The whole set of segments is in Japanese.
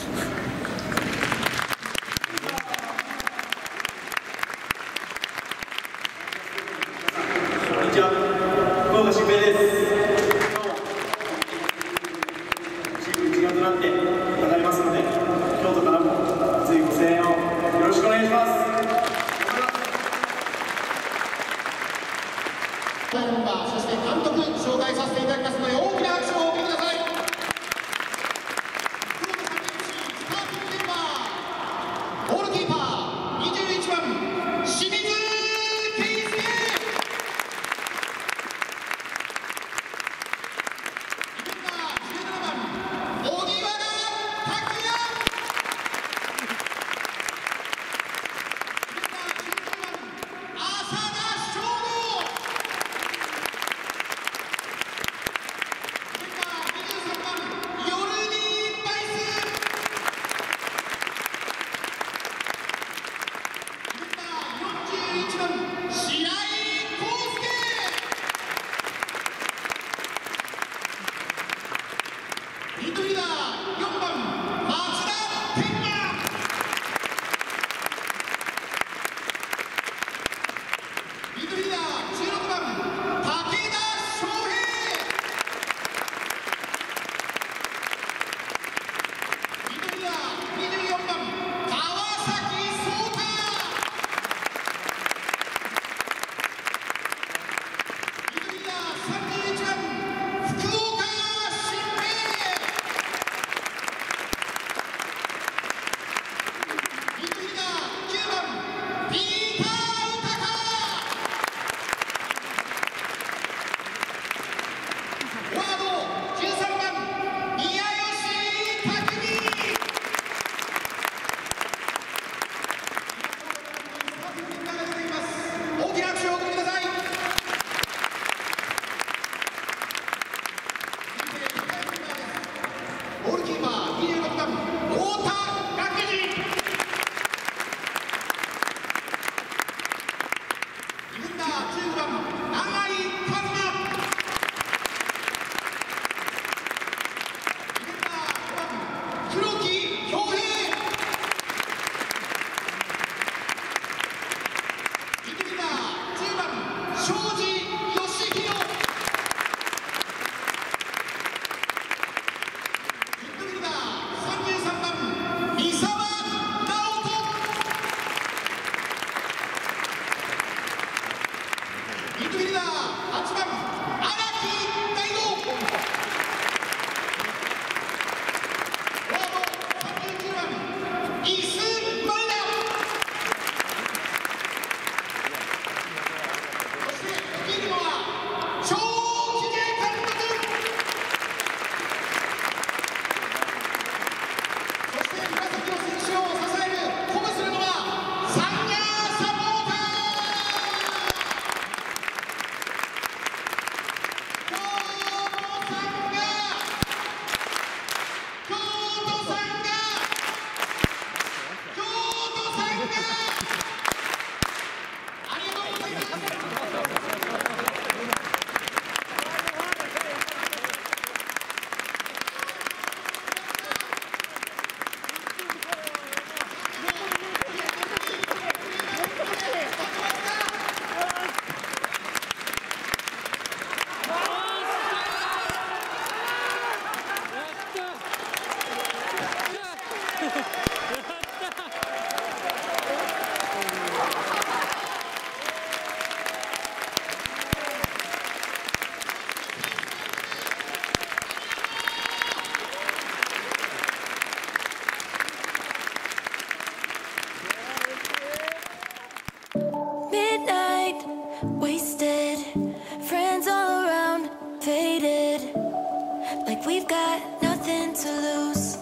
こんにちは、福岡新平です。チーム一丸となって戦いますので、京都からも熱いご声援をよろしくお願いします。 メンバー、そして監督紹介させていただきますので、大きな拍手をお送りください。福岡3年生スターティングメンバー、ゴールキーパー21番清水圭介、ディフェンダー17番荻原拓也、ディフェンダー16番浅田翔吾、ミッドフィルダー4番松田天馬、ミッドフィルダー16番武田翔平、ミッドフィルダー24番川崎壮太、ミッドフィルダー31番福岡新平、ミッドフィルダー9番ピーター豊、フォワード13番宮吉拓実、大きな拍手をお送りください。ゴールキーパー26番太田岳次、ディフェンダー15番永井和馬、ディフェンダー5番黒木恭平、ミッドフィルダー10番庄司義弘、ミッドフィルダー33番三沢直人、ミッドフィルダー8番荒木大吾、フォワード39番伊豆前田、そして率いるのは長木監督、そして紫の選手を支える、鼓舞するのはサンガーサポーター、京都サンガー、京都サンガー、京都サンガー、ありがとうございます。 Midnight, wasted, friends all around, faded, like we've got nothing to lose.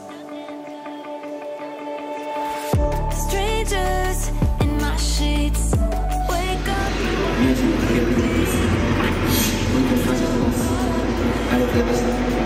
Strangers in my sheets, wake up. ミュージック影です。本当に感謝します。ありがとうございました。